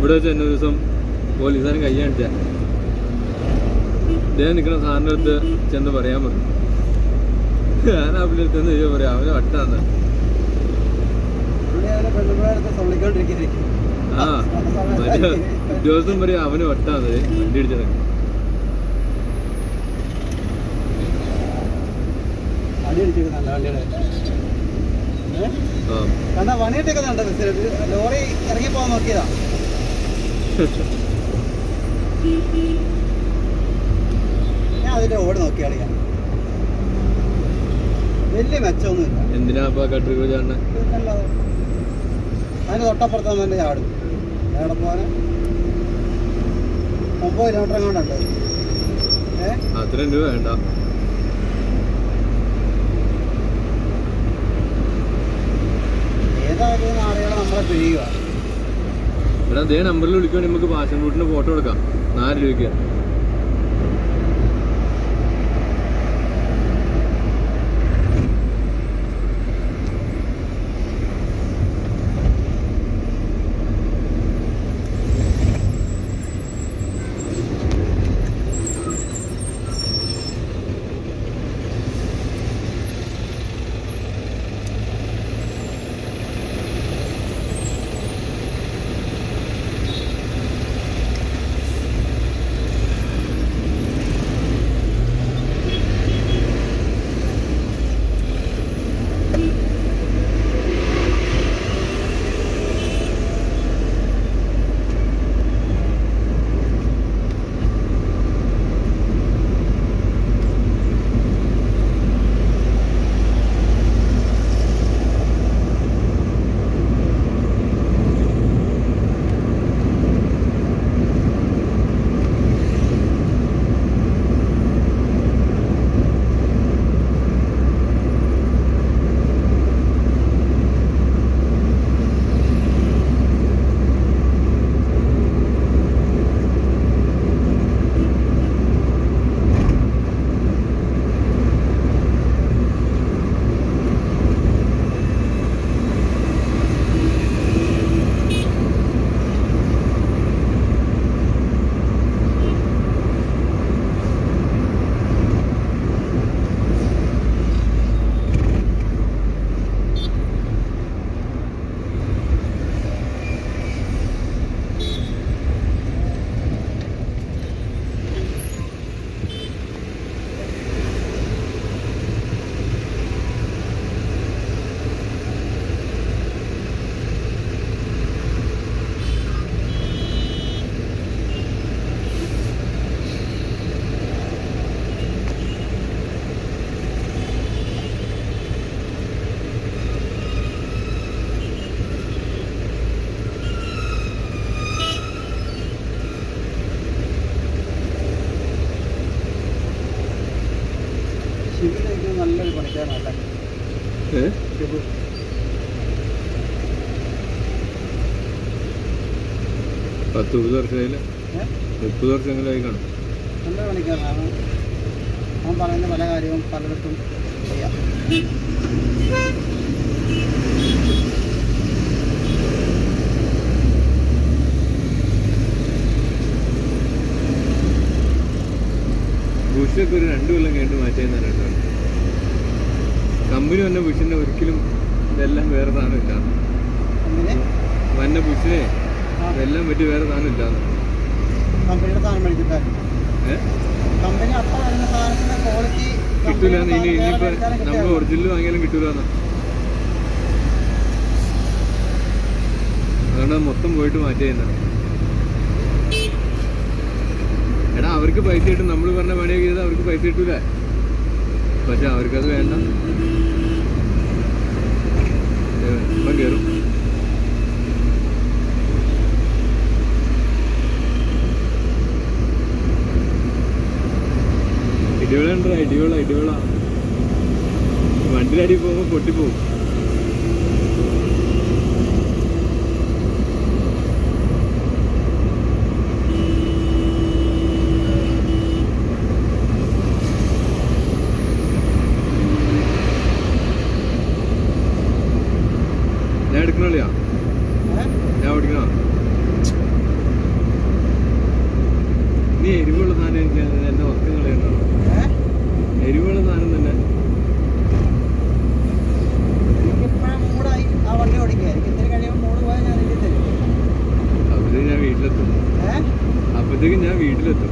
ഇവിടെ വെച്ച് തന്നെ ഒരു ദിവസം പോലീസുകാരൻ കൈ കാണിച്ച ഇദ്ദേഹം നിൽക്കുന്ന സാറിൻ്റെ അടുത്ത് ചെന്ന് പറയാൻ പറഞ്ഞു. ഞാൻ അവൻ്റെ അടുത്ത് ചെയ്യാൻ പറയാം, അവന് വട്ടാന്ന്. ആ മറ്റേ ഉദ്യോഗസ്ഥൻ പറയാം അവന് വട്ടാന്ന് വണ്ടി ഇടിച്ചതൊക്കെ. ലോറി ഇറങ്ങി പോകാൻ നോക്കിയതാ. ഞാൻ അതിന്റെ ഓട് നോക്കിയാളി. വലിയ മെച്ചമൊന്നുമില്ല. എന്തിനാ കട്ടിരിക്കോ ചാടണ? അതിന് തൊട്ടപ്പുറത്ത് തന്നെ ചാടും. എവിടെ പോകാൻ 9 കിലോമീറ്റർ എങ്ങാണ്ടുണ്ട്. അത്രയും രൂപ വേണ്ട. ഏതായാലും നാളുകളെ നമ്മളെ പിഴിയുക. ഇവിടെ അതേ നമ്പറിൽ വിളിക്കുവാണെങ്കിൽ നമുക്ക് പാഷൻ ഫ്രൂട്ടിന്റെ ഫോട്ടോ എടുക്കാം. 4 രൂപയ്ക്ക്. നല്ലൊരു പണിക്കാരനല്ല. 10-20 വർഷമായില്ല, 30 വർഷങ്ങളായി കാണും. നല്ല പണിക്കാരനാണ്. അവൻ പറയുന്ന പല കാര്യവും പലയിടത്തും ചെയ്യാം. ബുഷൊക്കെ ഒരു 2 കൊല്ലം കഴിഞ്ഞിട്ട് മാറ്റിയെന്നാണ് കേട്ടോ. കമ്പനി വന്ന ബുഷിന്റെ ഒരിക്കലും ഇതെല്ലാം വേറെ സാധനം ഇല്ല. വന്ന ബുഷിനെ ഇതെല്ലാം പറ്റി വേറെ സാധനം ഇല്ലാന്ന്. കമ്പനിയുടെ സാധനം മേടിച്ചിട്ടായിരുന്നു. കിട്ടൂലെന്ന്. ഇനിയിപ്പോ നമ്മൾ ഒറിജിനൽ വാങ്ങിയാലും കിട്ടൂലെന്ന്. അതുകൊണ്ട് മൊത്തം പോയിട്ട് മാറ്റിയെന്നാണ്. എടാ അവർക്ക് പൈസ കിട്ടും. നമ്മൾ പറഞ്ഞ പണിയൊക്കെ ചെയ്താൽ അവർക്ക് പൈസ കിട്ടൂല. പക്ഷെ അവർക്കത് വേണ്ട. ഇപ്പം കയറും. ഇടിവിളുണ്ടോ? ഇടിവിള വണ്ടിയിലടി പോകുമ്പോൾ പൊട്ടിപ്പോവും. ഞാൻ എടുക്കണോ? ഞാൻ ഓടിക്കണോ? അപ്പോഴത്തേക്കും ഞാൻ വീട്ടിലെത്തും.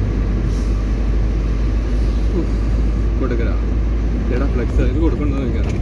കൊടുക്കരാ ചേട്ടാ ഫ്ലെക്സ് ഇത് കൊടുക്കണ്ടോ ചോദിക്കാം.